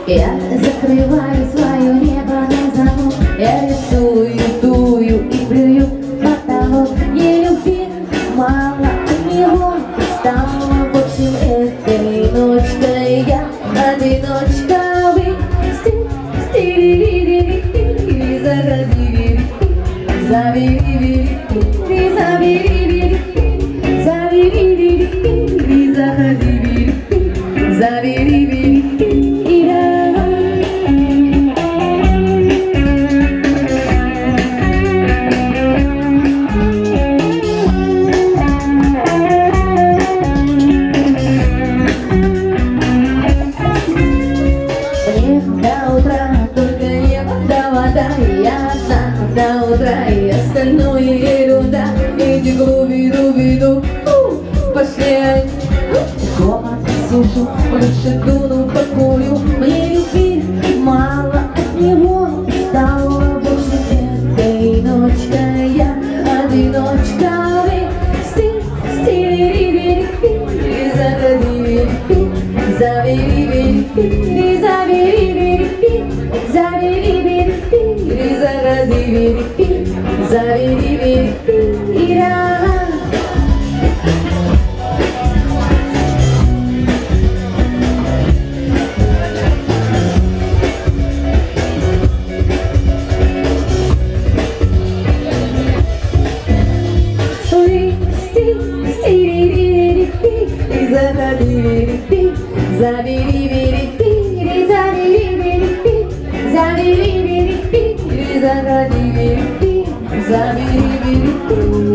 Я закрываю свое небо на замок. Я рисую, дую и плюю потолок. Не любви мало от него стало. В общем, этой ночкой я одиночка. До утра только небо да вода, я одна до утра, и остальное ерунда. Иди глубину, пошли. Дома сижу, лучше дуну покурю. Мне любви мало от него стало. Больше этой ночкой я одиночка. Забери,